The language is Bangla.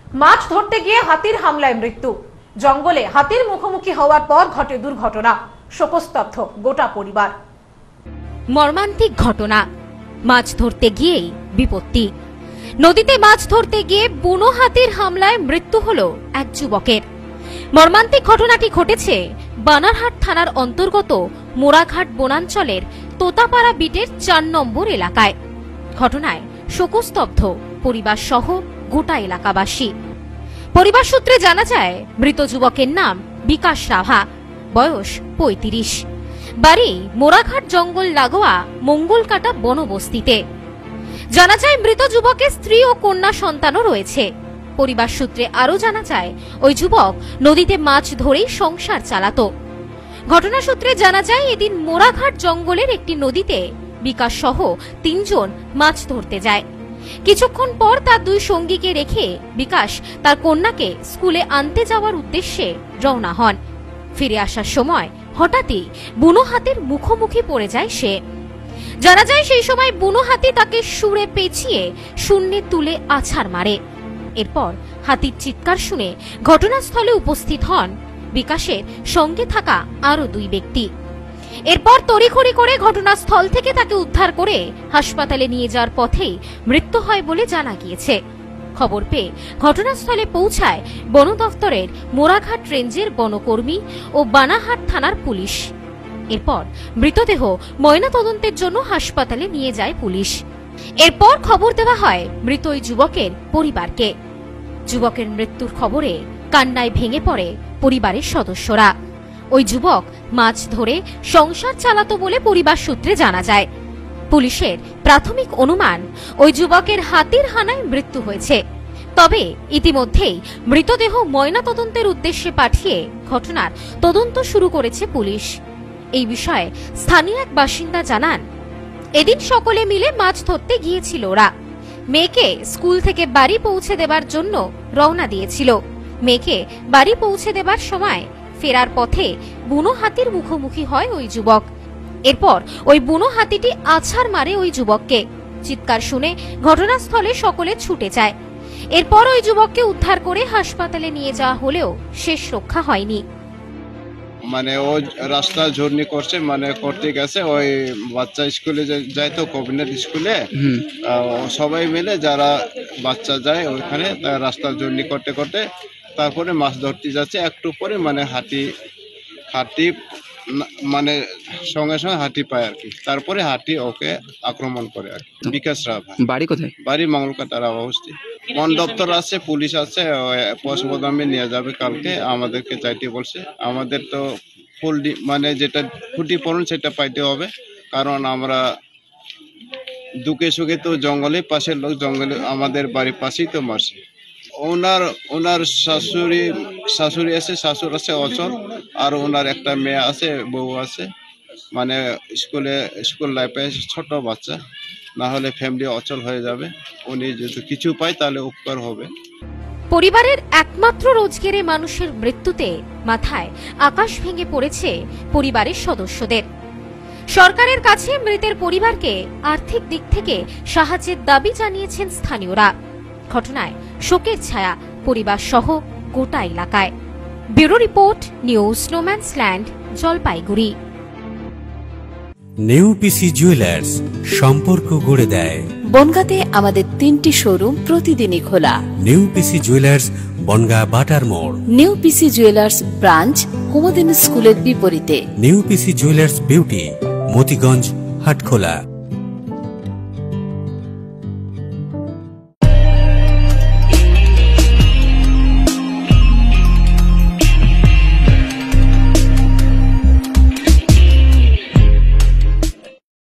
মাছ ধরতে গিয়ে হাতির হামলায় মৃত্যু। জঙ্গলে হাতির মুখোমুখি হওয়ার পর ঘটে দুর্ঘটনা, শোকস্তব্ধ গোটা পরিবার। মর্মান্তিক ঘটনা, মাছ ধরতে গিয়েই বিপত্তি। নদীতে মাছ ধরতে গিয়ে বুনো হাতির হামলায় মৃত্যু হলো এক যুবকের। মর্মান্তিক ঘটনাটি ঘটেছে বানারহাট থানার অন্তর্গত মোড়াঘাট বনাঞ্চলের তোতাপাড়া বিটের ৪ নম্বর এলাকায়। ঘটনায় শোকস্তব্ধ পরিবার সহ গোটা এলাকাবাসী। পরিবার সূত্রে জানা যায়, মৃত যুবকের নাম বিকাশ রাভা, বয়স ৩৫, বাড়ি মোড়াঘাট জঙ্গল লাগোয়া মঙ্গলকাটা বনবস্তিতে। জানা যায়, মৃত যুবকের স্ত্রী ও কন্যা সন্তানও রয়েছে। পরিবার সূত্রে আরও জানা যায়, ওই যুবক নদীতে মাছ ধরেই সংসার চালাতো। ঘটনা সূত্রে জানা যায়, এদিন মোড়াঘাট জঙ্গলের একটি নদীতে বিকাশ সহ ৩ জন মাছ ধরতে যায়। কিছুক্ষণ পর তার 2 সঙ্গীকে রেখে বিকাশ তার কন্যাকে স্কুলে আনতে যাওয়ার উদ্দেশ্যে রওনা হন। ফিরে আসার সময় হঠাৎই বুনো হাতির মুখোমুখি পড়ে যায় সে। জানা যায়, সেই সময় বুনো হাতি তাকে শুঁড়ে পেঁচিয়ে শূন্যে তুলে আছাড় মারে। এরপর হাতির চিৎকার শুনে ঘটনাস্থলে উপস্থিত হন বিকাশের সঙ্গে থাকা আরো 2 ব্যক্তি। এরপর তড়িঘড়ি করে ঘটনাস্থল থেকে তাকে উদ্ধার করে হাসপাতালে নিয়ে যাওয়ার পথেই মৃত্যু হয় বলে জানা গিয়েছে। খবর পেয়ে ঘটনাস্থলে পৌঁছায় বন দফতরের মোড়াঘাট রেঞ্জের বনকর্মী ও বানারহাট থানার পুলিশ। এরপর মৃতদেহ ময়নাতদন্তের জন্য হাসপাতালে নিয়ে যায় পুলিশ। এরপর খবর দেওয়া হয় মৃত ওই যুবকের পরিবারকে। যুবকের মৃত্যুর খবরে কান্নায় ভেঙে পড়ে পরিবারের সদস্যরা। ওই যুবক মাছ ধরে সংসার চালাতো বলে পরিবার সূত্রে জানা যায়। পুলিশের প্রাথমিক অনুমান, ওই যুবকের হাতির হানায় মৃত্যু হয়েছে। তবে ইতিমধ্যেই মৃতদেহ ময়নাতদন্তের উদ্দেশ্যে পাঠিয়ে ঘটনার তদন্ত শুরু করেছে পুলিশ। এই বিষয়ে স্থানীয় এক বাসিন্দা জানান, এদিন সকলে মিলে মাছ ধরতে গিয়েছিল ওরা। মেয়েকে স্কুল থেকে বাড়ি পৌঁছে দেবার জন্য রওনা দিয়েছিল। মেয়েকে বাড়ি পৌঁছে দেবার সময় ফেরার পথে বুনো হাতির মুখোমুখি হয় ওই যুবক। এরপর ওই বুনো হাতিটি আছাড় মারে ওই যুবককে। চিৎকার শুনে ঘটনাস্থলে সকলে ছুটে যায়। এরপর ওই যুবককে উদ্ধার করে হাসপাতালে নিয়ে যাওয়া হলেও শেষ রক্ষা হয়নি। মানে ও রাস্তা জার্নি করছে, মানে করতে গেছে, ওই বাচ্চা স্কুলে যায় তো কবিনার স্কুলে, সবাই মিলে যারা বাচ্চা যায় ওইখানে রাস্তা জার্নি করতে করতে তারপরে মাছ ধরতে যাচ্ছে। একটু পরে মানে হাতি মানে সঙ্গে সঙ্গে হাতি পায় আর কি। তারপরে হাতি ওকে আক্রমণ করে আর কি। বিকাশ রাভা। বাড়ি কোথায়? বাড়ি মঙ্গলকাটার অবস্থিত। বন দপ্তর আছে, পুলিশ আছে, পোস্টমর্টমে নিয়ে যাবে কালকে। আমাদেরকে চাইতে বলছে। আমাদের তো ফুল মানে যেটা ক্ষতিপূরণ সেটা পাইতে হবে, কারণ আমরা দুঃখে সুখে তো জঙ্গলের পাশের লোক, জঙ্গলে আমাদের বাড়ির পাশেই তো মারছে। ওনার শাশুড়ি আছে, শাশুড় আছে অচল, আর ওনার একটা মেয়ে আছে, বউ আছে। মানে স্কুল লাইফে ছোট বাচ্চা, না হলে ফ্যামিলি অচল হয়ে যাবে। উনি যদি কিছু পায় তাহলে উপকার হবে। পরিবারের একমাত্র রোজগারে মানুষের মৃত্যুতে মাথায় আকাশ ভেঙে পড়েছে পরিবারের সদস্যদের। সরকারের কাছে মৃতের পরিবারকে আর্থিক দিক থেকে সাহায্যের দাবি জানিয়েছেন স্থানীয়রা। ঘটনায় শোকের ছায়া পরিবার সহ গোটা এলাকায়। ব্যুরো রিপোর্ট, নিউজ স্নোম্যান্সল্যান্ড, জলপাইগুড়ি। নিউ পিসি জুয়েলার্স, সম্পর্ক গড়ে দেয়। বনগাঁতে আমাদের 3টি শোরুম প্রতিদিনই খোলা। নিউ পিসি জুয়েলার্স, বনগাঁ বাটার মোড়। New PC jewellers branch, Kumudini স্কুলের বিপরীতে। New PC jewellers beauty, Motiganj, Hatkhola.